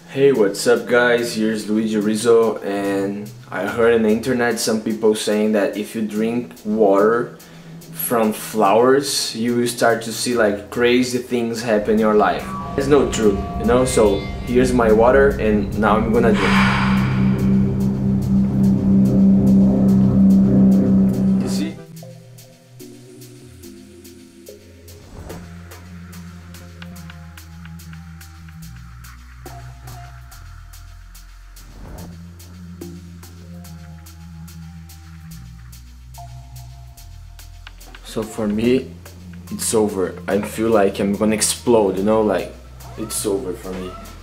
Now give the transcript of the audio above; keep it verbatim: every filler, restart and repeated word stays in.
Hey, what's up guys? Here's Luigi Rizzo, and I heard on the internet some people saying that if you drink water from flowers you will start to see like crazy things happen in your life. It's no truth, you know, so here's my water and now I'm gonna drink. You see? So for me, it's over. I feel like I'm gonna explode, you know, like it's over for me.